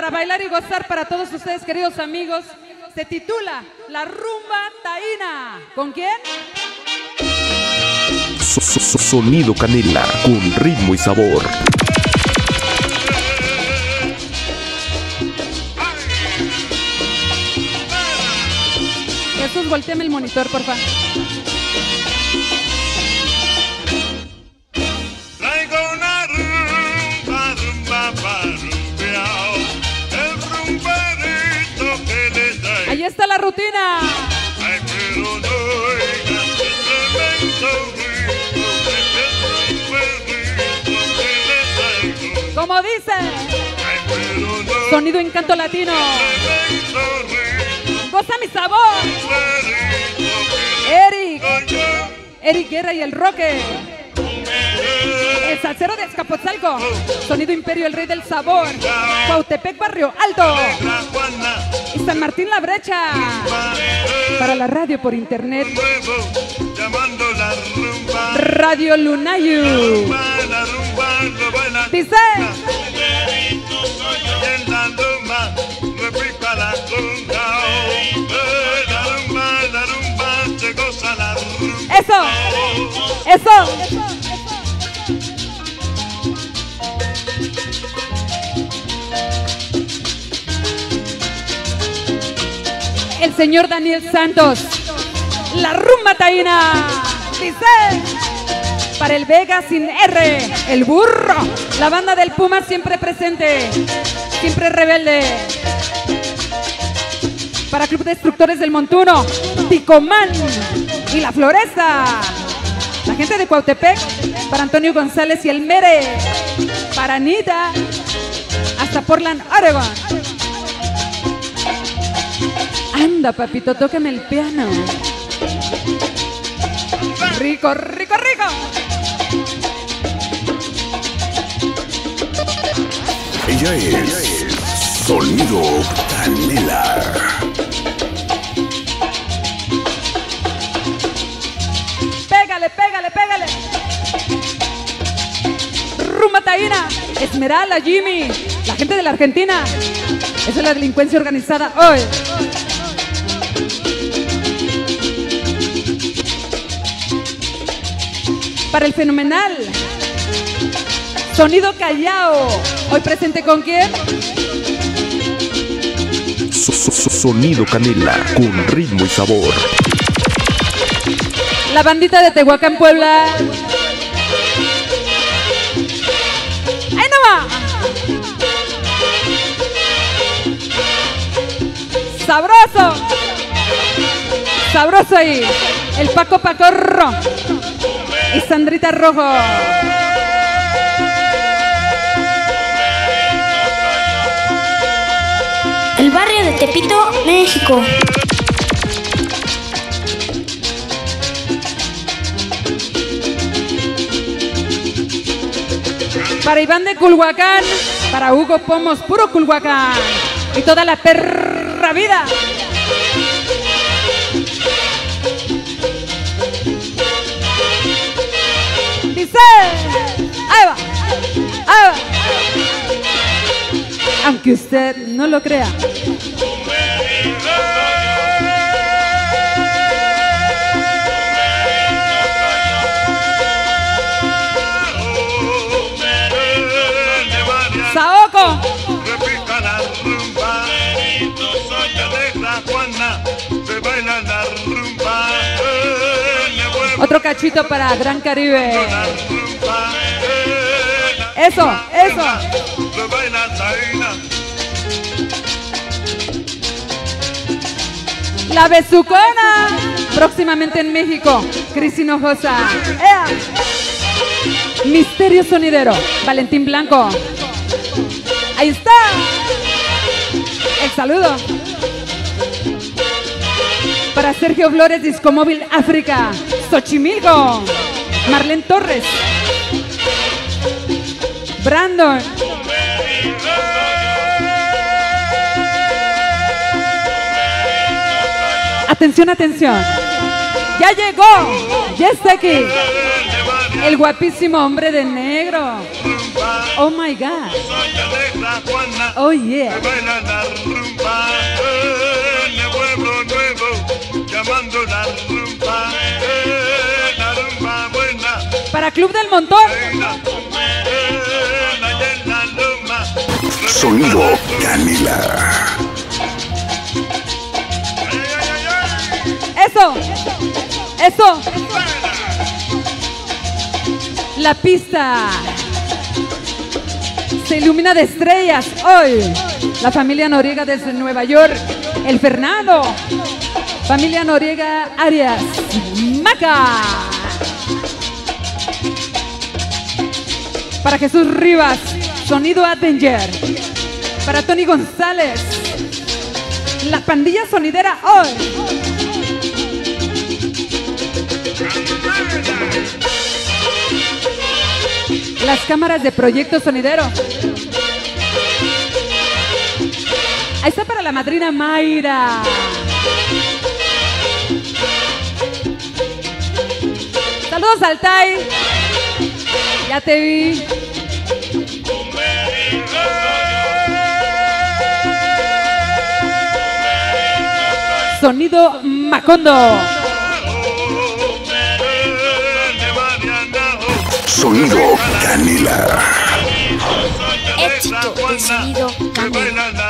para bailar y gozar para todos ustedes, queridos amigos. Se titula La Rumba Taína. ¿Con quién? Sonido Canela, con ritmo y sabor. Jesús, volteame el monitor, por favor. Traigo una rumba para rumbear, el rumbarito que le da. Ahí está la rutina. Ay, pero no oigas el tremendo ritmo, el rumbarito que le traigo. Como dice, Ay, pero no sonido encanto latino. tremendo ritmo, Goza mi sabor. Eric Guerra y el Roque. El salsero de Azcapotzalco. Sonido Imperio, el rey del sabor. Cuautepec, Barrio Alto. Y San Martín La Brecha. Para la radio por internet, llamando la rumba, Radio Lunayu. la rumba, lo baila. Dice, Y en la rumba, repica la conga. La rumba, se goza la rumba. eso, eso. El señor Daniel Santos. La rumba taína. Dice, para el Vega sin R, el burro. La banda del Puma siempre presente, siempre rebelde. Para Club de Destructores del Montuno, Ticomán y La Floresta. La gente de Cuautepec, para Antonio González y el Mere. Para Anita, hasta Portland, Oregon. Anda, papito, tócame el piano. Rico, rico, rico. Ella es Sonido Canela. Pégale, pégale, pégale. Rumba taína. Esmeralda, Jimmy. La gente de la Argentina. Esa es la delincuencia organizada hoy. Para el fenomenal Sonido Callao. Hoy presente con quién? Sonido Canela, con ritmo y sabor. La bandita de Tehuacán, Puebla. ¡Ahí no va! ¡Sabroso! ¡Sabroso ahí! El Paco Pacorro y Sandrita Rojo. El barrio de Tepito, México. Para Iván de Culhuacán, para Hugo Pomos, puro Culhuacán y toda la perra vida. Dice, ahí va, ahí va. Aunque usted no lo crea. Saoco. Repica la rumba, de la Juana, se baila la rumba. Otro cachito para Gran Caribe. La rumba, Eso, eso. se baila taína. La Besucona. Próximamente en México, Cris Hinojosa. ¡Ea! Misterio Sonidero, Valentín Blanco. Ahí está. El saludo. Para Sergio Flores, Discomóvil África, Xochimilco. Marlene Torres. Brandon. Atención, atención. Ya llegó. Ya está aquí. El guapísimo hombre de negro. Oh my God. Oh yeah. Baila la rumba en el pueblo nuevo, llamando la rumba buena. Para Club del Montón. Sonido Canela. Eso. Eso. La pista se ilumina de estrellas hoy. La familia Noriega desde Nueva York. El Fernando. Familia Noriega Arias. Maca. Para Jesús Rivas. Sonido Attenger. Para Tony González. La pandilla sonidera hoy. Las cámaras de Proyecto Sonidero. Ahí está para la madrina Mayra. Saludos al Tai. Ya te vi. Sonido Macondo. Sonido Canela. Éxito del sonido Canela.